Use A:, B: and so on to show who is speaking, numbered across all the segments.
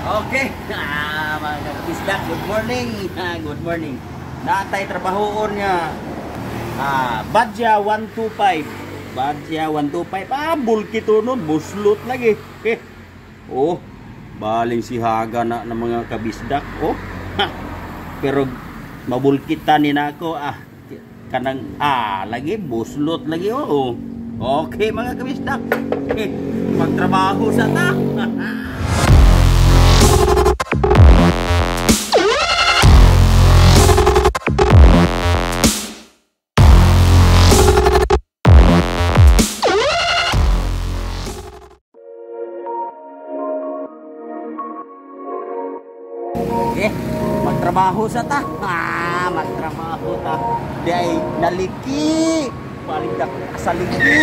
A: Okay, mga kabisdak, good morning. Good morning. Natay trabahoon niya. Badya 125. Badya 125. Bulkito nun, buslot lagi. Oh, baling si Haga na ng mga kabisdak. Oh, pero mabulkita ni nako. Kanang lagi buslot lagi. Oh. Okay mga kabisdak. Magtrabaho sa ta. Magtrabaho sa ta. Magtrabaho ta. Di ay naliki. Balik na sa liki.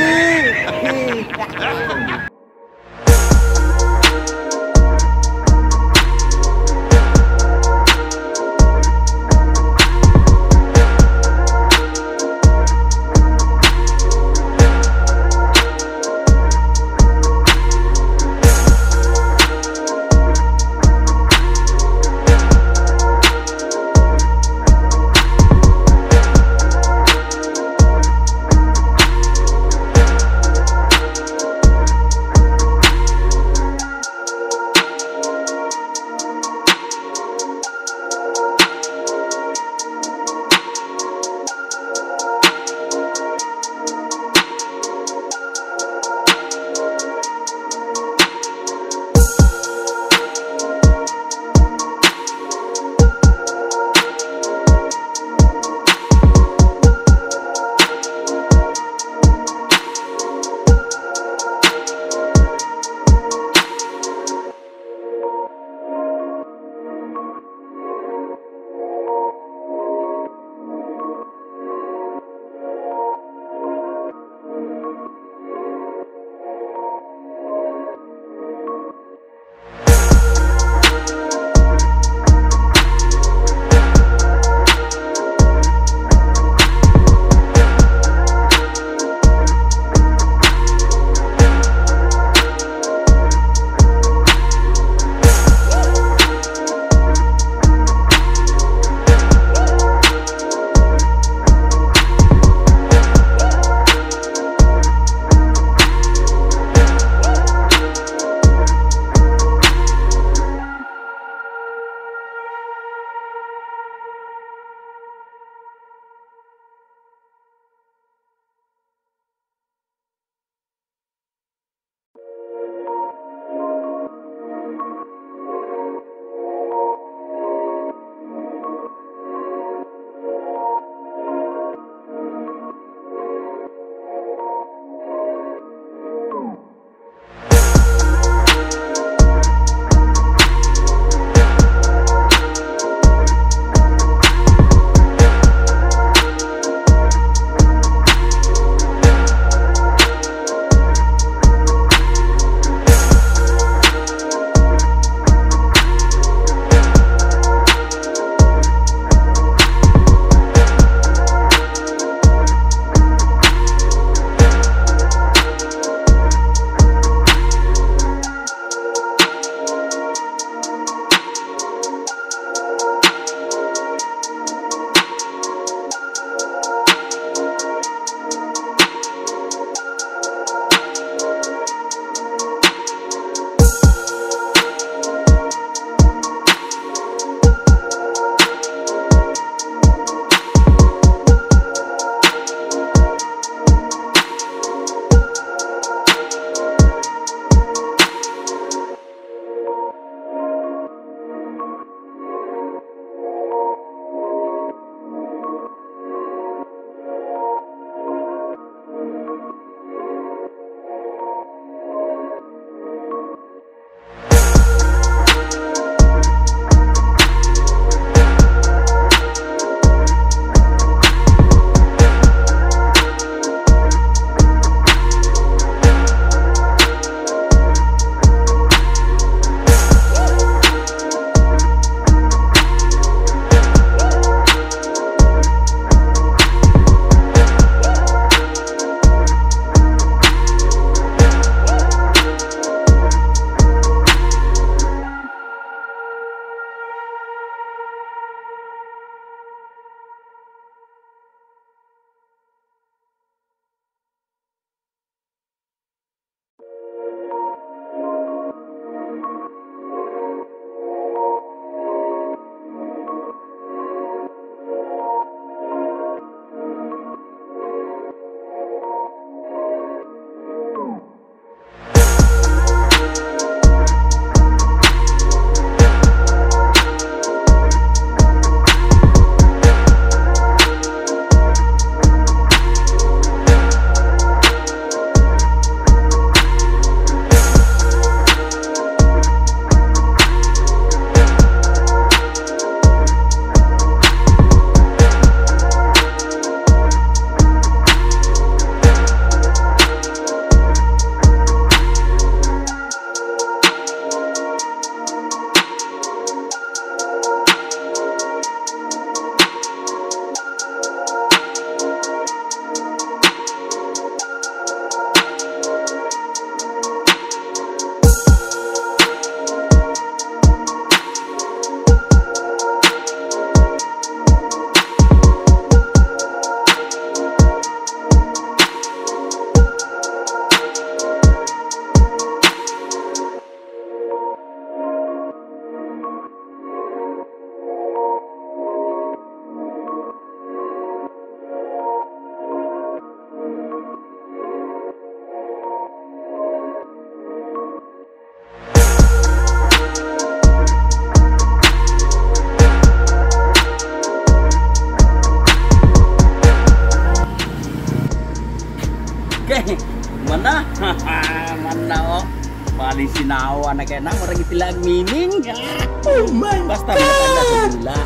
A: ilang meaning. Oh my. Basta matanda sa dula.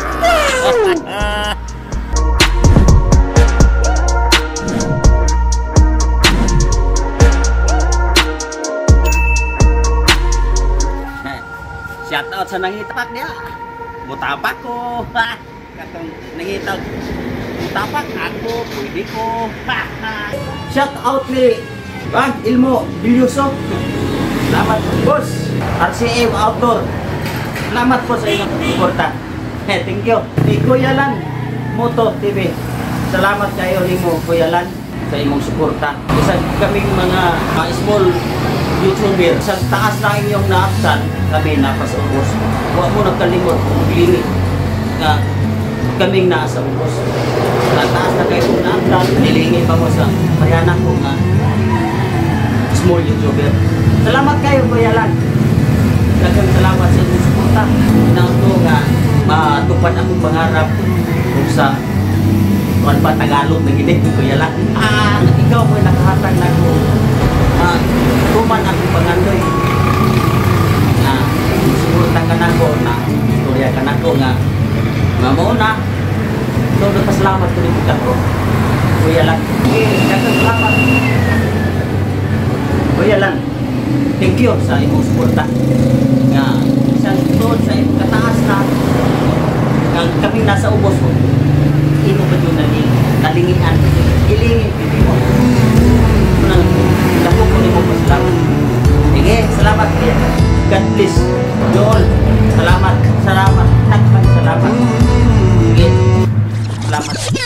A: Shout out sa nangitak niya. Mutapak ko. Katong nangitag. Mutapak ako. Pwede ko. Shout out ni Bang Ilmo Bilyoso. Salamat boss. RCM Outdoor. Salamat po sa inyong suporta. Thank you. Ni Kuya Lan Moto TV. Salamat kayo ni mo Kuya Lan sa imong suporta. Isa kaming mga small YouTuber sa taas na inyong naapsan kami napasubos. Huwag mo nagkalimot kung limit na kaming nasa ubos. Sa taas na kayo naapsan, nilingi pa mo sa payanak ko nga small YouTuber. Salamat kayo Kuya Lan. Daghang salamat sa inyong suporta. Inaunto nga matupad akong pangarap kung sa kuan pa Tagalog na gini Kuya Lan. Ikaw mo nakahatag na ko. Tuman akong pangandoy na suporta ka na ko na istorya ka na ko nga mauna. So nagpasalamat ko rin ko Kuya Lan. Daghang salamat Kuya Lan. Thank you sa imong suporta nga isang tuod sa imong kataas na nga kami nasa ubos mo imo ba yung nalingian ilingin pili mo nang dako ko nimo pasalamat. Sige, salamat Kuya. God bless Joel. Salamat, salamat, salamat. Sige, salamat.